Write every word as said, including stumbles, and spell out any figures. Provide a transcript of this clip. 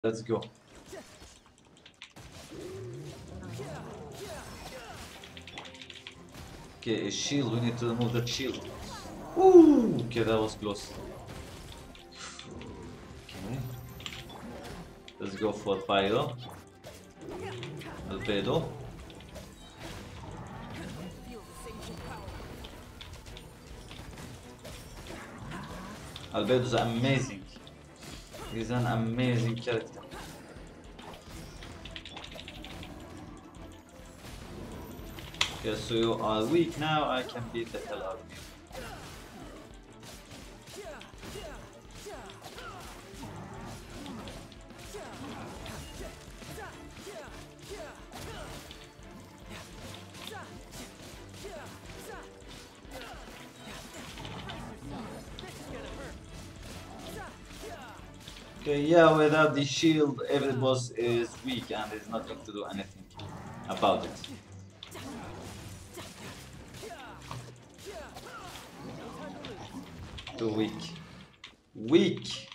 Let's go. Okay, a shield. We need to remove that shield. Ooh, okay, that was close. Okay. Let's go for fire. Albedo. Albedo is amazing. He's an amazing character. Okay, so you are weak now. I can beat the hell out of you. Okay, yeah, without the shield, every boss is weak and is not going to do anything about it. Too weak. Weak!